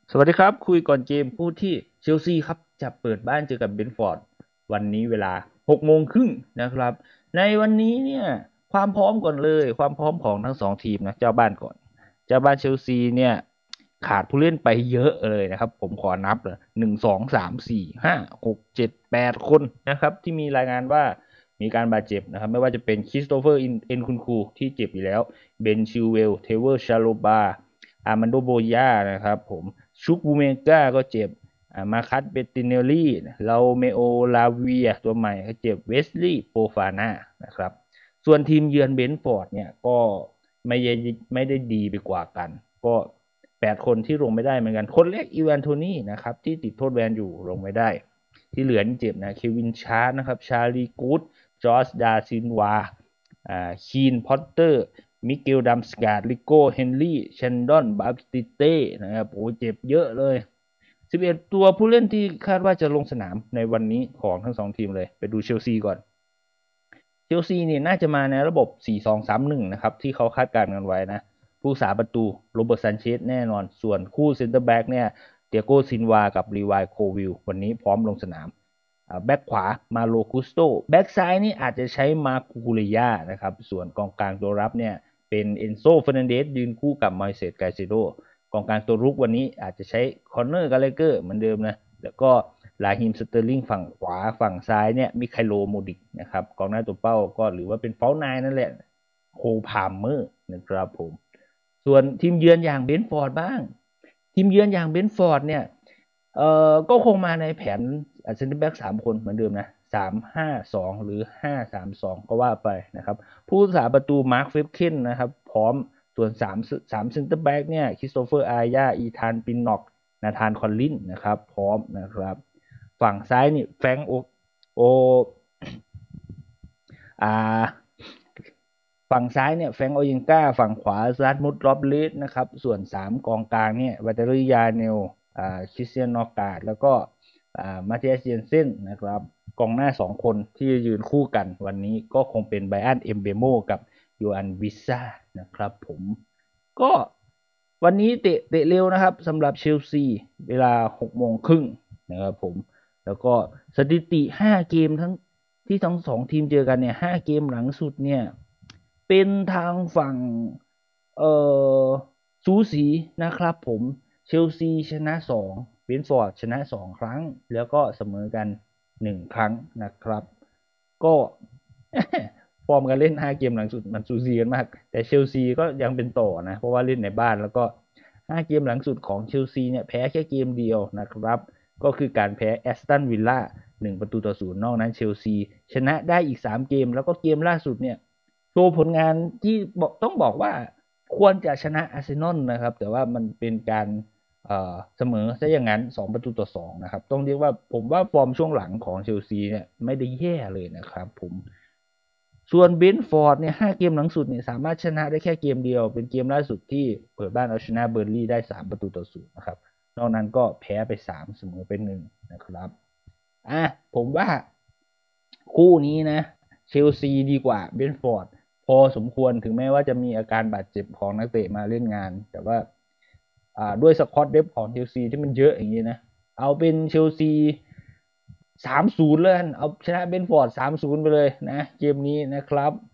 สวัสดีครับคุยก่อนเกมผู้ที่เชลซีครับจะเปิดบ้านเจอกับเบรนท์ฟอร์ดวันนี้เวลา6 โมงครึ่งนะครับในวันนี้เนี่ยความพร้อมก่อนเลยความพร้อมของทั้งสองทีมนะเจ้าบ้านก่อนเจ้าบ้านเชลซีเนี่ยขาดผู้เล่นไปเยอะเลยนะครับผมขอนับเลย1 2 3 4 5 6 7 8 คนนะครับที่มีรายงานว่ามีการบาดเจ็บนะครับไม่ว่าจะเป็นคริสโตเฟอร์เอ็นคุนคูที่เจ็บอยู่แล้วเบนชิลเวลเทเวอร์ชาโลบาอาร์มันโดโบยานะครับผมชุกบูเมกาก็เจ็บมาคัสเบติเนลลี่เราเมโอลาเวียตัวใหม่ก็เจ็บเวสลีย์โปฟาน่านะครับส่วนทีมเยือนเบนฟอร์ดเนี่ยก็ไม่ได้ดีไปกว่ากันก็8 คนที่ลงไม่ได้เหมือนกันคนแรกอีวานโทนี่นะครับที่ติดโทษแบนอยู่ลงไม่ได้ที่เหลือนี่เจ็บนะเควินชาร์ดนะครับชาลีกูดจอร์จดาซินวาคีนพอตเตอร์มิเกลดัมสกาดลิโก้เฮนรี่เชนดอนบาปติเต้นะครับโอ้เจ็บเยอะเลย11ตัวผู้เล่นที่คาดว่าจะลงสนามในวันนี้ของทั้งสองทีมเลยไปดูเชลซีก่อนเชลซีเนี่ยน่าจะมาในระบบ4-2-3-1นะครับที่เขาคาดการณ์กันไว้นะผู้สาประตูโรเบิร์ตซันเชสแน่นอนส่วนคู่เซนเตอร์แบ็กเนี่ยเตียโกซินวากับรีวายโควิลวันนี้พร้อมลงสนามแบ็กขวามาโลกุสโตแบ็กซ้ายนี่อาจจะใช้มาคูเรยานะครับส่วนกองกลางตัวรับเนี่ยเป็นเอนโซเฟอร์นันเดสยืนคู่กับมอยเซสไกเซโดกองกลางตัวรุกวันนี้อาจจะใช้คอนเนอร์กาเลเกอร์เหมือนเดิมนะแล้วก็ลาฮิมสเตอร์ลิงฝั่งขวาฝั่งซ้ายเนี่ยมิคาโลโมดิกนะครับกองหน้าตัวเป้าก็หรือว่าเป็นเป้านายนั่นแหละโคพามเมอร์นะครับผมส่วนทีมเยือนอย่างเบนฟอร์ดบ้างทีมเยือนอย่างเบนฟอร์ดเนี่ยก็คงมาในแผนเซนเตอร์แบ็ก3 คนเหมือนเดิมนะ3-5-2หรือ5-3-2ก็ว่าไปนะครับผู้รักษาประตูมาร์คเฟฟเคนนะครับพร้อมส่วน3เซนเตอร์แบ็กเนี่ยคริสโตเฟอร์อายาอีธานปินน็อกนาธานคอลลินนะครับพร้อมนะครับฝั่งซ้ายนี่แฟงโออ่าฝั่งซ้ายเนี่ยแฟงโอยิงก้าฝั่งขวาซัดมุดรอบเลสนะครับส่วน3 กองกลางเนี่ยวัตเตอรี่ยาเนลคริสเตียนนอกาดแล้วก็มาเทียสเยนเซนนะครับกองหน้า2 คนที่ยืนคู่กันวันนี้ก็คงเป็นไบอันเอมเบโมกับยูอันวิซ่านะครับผมก็วันนี้เตะเร็วนะครับสำหรับเชลซีเวลา6 โมงครึ่งนะครับผมแล้วก็สถิติ5 เกมทั้ง2 ทีมเจอกันเนี่ย5 เกมหลังสุดเนี่ยเป็นทางฝั่งเอ่อสูสีนะครับผมเชลซีชนะ2เบรนท์ฟอร์ดชนะ2 ครั้งแล้วก็เสมอกัน1 ครั้งนะครับก็ฟอร์มการเล่น5 เกมหลังสุดมันสูสีกันมากแต่เชลซีก็ยังเป็นต่อนะเพราะว่าเล่นในบ้านแล้วก็5 เกมหลังสุดของเชลซีเนี่ยแพ้แค่เกมเดียวนะครับก็คือการแพ้แอสตันวิลล่า1-0นอกนั้นเชลซีชนะได้อีก3 เกมแล้วก็เกมล่าสุดเนี่ยโชว์ผลงานที่ต้องบอกว่าควรจะชนะอาร์เซนอลนะครับแต่ว่ามันเป็นการเสมอซะอย่างนั้น2-2นะครับต้องเรียกว่าผมว่าฟอร์มช่วงหลังของเชลซีเนี่ยไม่ได้แย่เลยนะครับผมส่วนเบนฟอร์ดเนี่ย5 เกมหลังสุดเนี่ยสามารถชนะได้แค่เกมเดียวเป็นเกมล่าสุดที่เปิดบ้านเอาชนะเบอร์ลี่ได้3-0นะครับนอกนั้นก็แพ้ไป3เสมอไป1นะครับผมว่าคู่นี้นะเชลซีดีกว่าเบนฟอร์ดพอสมควรถึงแม้ว่าจะมีอาการบาดเจ็บของนักเตะมาเล่นงานแต่ว่าด้วยสควอตเดฟของเชลซีที่มันเยอะอย่างนี้นะเอาเป็นเชลซี30เลยเอาชนะเบนฟอร์ด30ไปเลยนะเกมนี้นะครับ